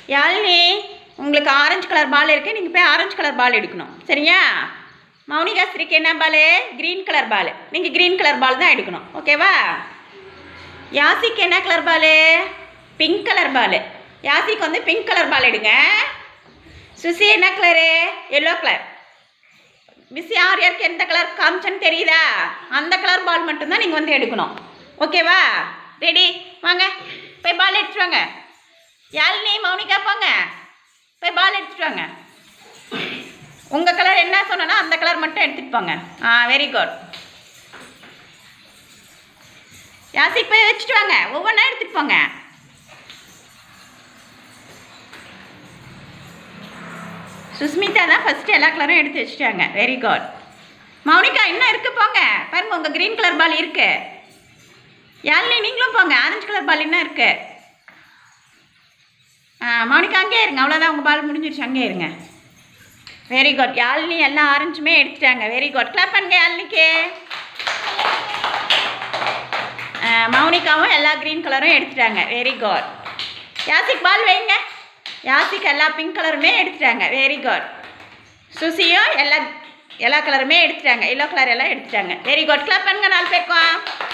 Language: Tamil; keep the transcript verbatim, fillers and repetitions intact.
யாழினி உங்களுக்கு ஆரஞ்சு கலர் பால் இருக்குது, நீங்கள் போய் ஆரஞ்சு கலர் பால் எடுக்கணும். சரியா? மௌனிகாஸ்திரிக்கு என்ன பால்? Green colour ball. நீங்கள் க்ரீன் கலர் பால் தான் எடுக்கணும். ஓகேவா? யாசிக்கு என்ன colour ball? Pink colour ball. யாசிக்கு வந்து பிங்க் கலர் பால் எடுங்க. சுசி என்ன கலரு? Yellow colour. மிஸ் யார் யாருக்கு எந்த கலர் காமிச்சன்னு தெரியுதா? அந்த கலர் பால் மட்டும்தான் நீங்கள் வந்து எடுக்கணும். ஓகேவா? ரெடி? வாங்க போய் பால் எடுத்துட்டு வாங்க. யாழினி, மௌனிகா போங்க, போய் பால் எடுத்துட்டு வாங்க. உங்கள் கலர் என்ன சொன்னா அந்த கலர் மட்டும் எடுத்துகிட்டு போங்க. ஆ, வெரி குட். யாசிக்கு போய் வச்சுட்டு வாங்க, ஒவ்வொன்றா எடுத்துகிட்டு போங்க. சுஸ்மிதா தான் ஃபஸ்ட்டு எல்லா கலரும் எடுத்து வச்சுட்டாங்க. Very good. மௌனிகா இன்னும் இருக்குது, போங்க. பாருங்க, உங்கள் க்ரீன் கலர் பால் இருக்கு. யாழினி நீங்களும் போங்க, ஆரஞ்சு கலர் பால் இன்னும் இருக்கு. ஆ, மௌனிகா அங்கே இருங்க, அவ்வளோதான், உங்கள் பால் முடிஞ்சிருச்சு, அங்கே இருங்க. Very good. யாழினி எல்லா ஆரஞ்சுமே எடுத்துட்டாங்க. Very good. கிளாப் பண்ணுங்க யாழினிக்கு. மௌனிகாவும் எல்லா க்ரீன் கலரும் எடுத்துட்டாங்க. Very good. யாசிக் பால் வைங்க. யாசிக்கு எல்லா பிங்க் கலருமே எடுத்துட்டாங்க. Very good. சுசியும் எல்லா எல்லா கலருமே எடுத்துட்டாங்க. எல்லோ கலர் எல்லாம் எடுத்துட்டாங்க. Very good. கிளாப் பண்ணுங்க நாலு பேருக்கும்.